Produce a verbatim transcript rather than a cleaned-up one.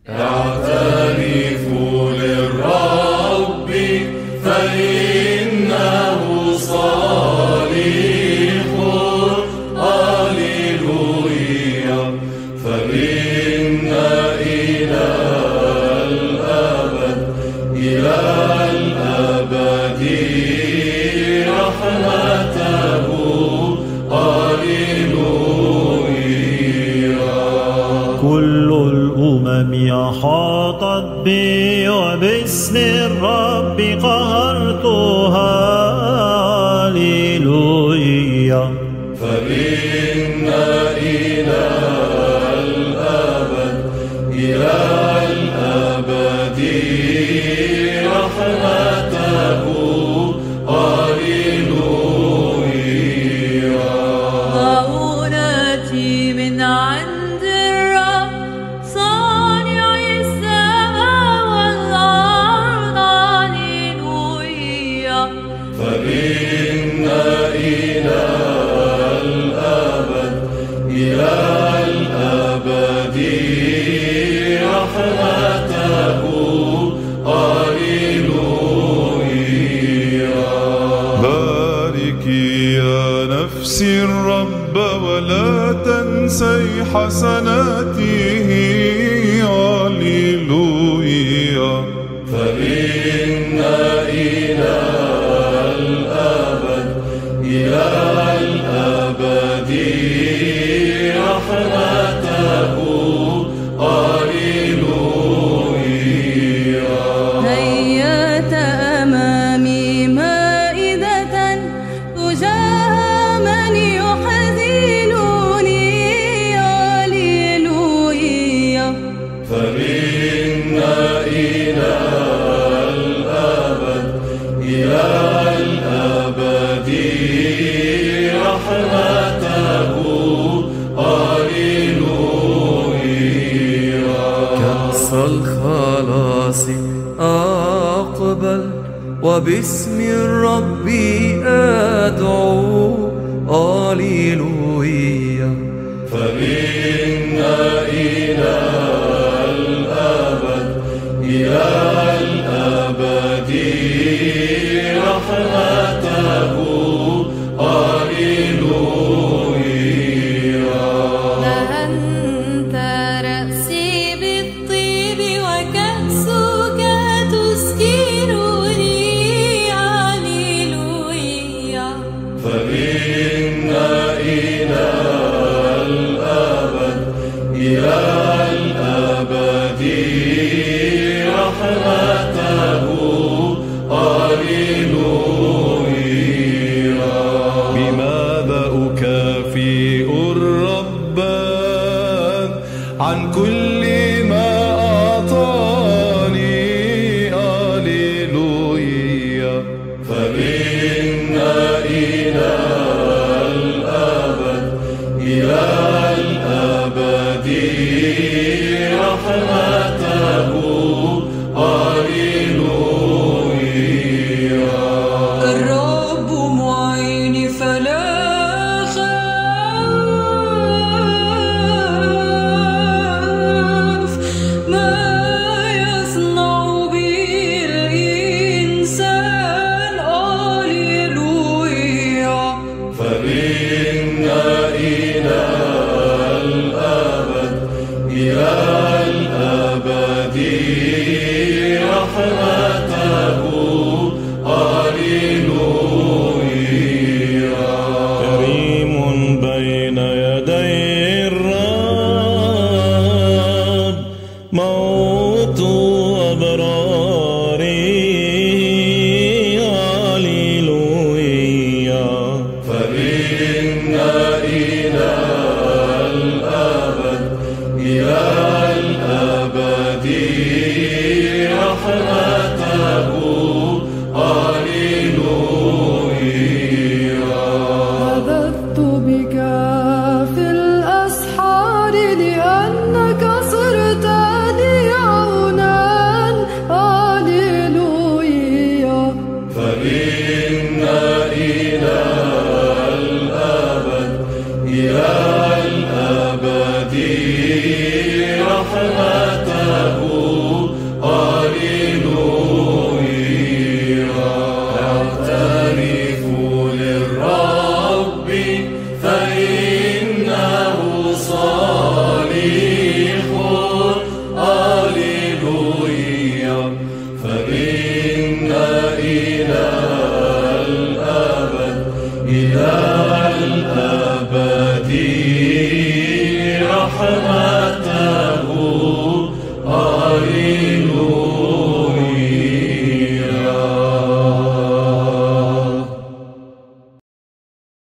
اعترفوا للرب فإنه صالح، هاليلويا، فإن إلى الأبد إلى الأبد رحمته، هاليلويا. كل الأمم أحاطت بي وباسم الرب قهرتها، هاليلويا، فإن إلى الأبد إلى الأبد رحمته، هاليلويا. معونتي من عند الرب صانع السماء والأرض، هاليلويا، فإن إلى الأبد إلى الأبد رحمته، هاليلويا. باركي يا نفسي الرب ولا تنسي حسناته، هاليلويا، فإن إلى الأبد إلى الأبد رحمته، هاليلويا. هيأت أمامي مائدة تجاه من يحزنني، هاليلويا، فإن إلى الأبد إلى الأبد رحمته، هاليلويا. كأس الخلاص أقبل وباسم الرب أدعو، هاليلويا، فإن إلى الأبد إلى الأبد رحمته، هاليلويا. دهنت رأسي بالطيب وكأسك تسكنني، هاليلويا، فإن إلى الأبد إلى الأبد رحمته، هاليلويا. بماذا أكافئ الرب عن كل ما أعطاني، هاليلويا، فإن إلى الأبد إلى الأبد رحمته، هاليلويا. الرب معيني فلا أخاف، ما يصنع بي الإنسان، هاليلويا، فإن إلى الأبد إلى الأبد رحمته، هاليلويا. كريم بين يدي الرب موت أبراري، هاليلويا، فإن إلى الأبد إلى الأبد رحمته، هاليلويا. نبذت بك في الأسحار لأنك صرت لي عونا، هاليلويا، فإن إلى الأبد إلى الأبد رحمته، فإن إله الأبد إله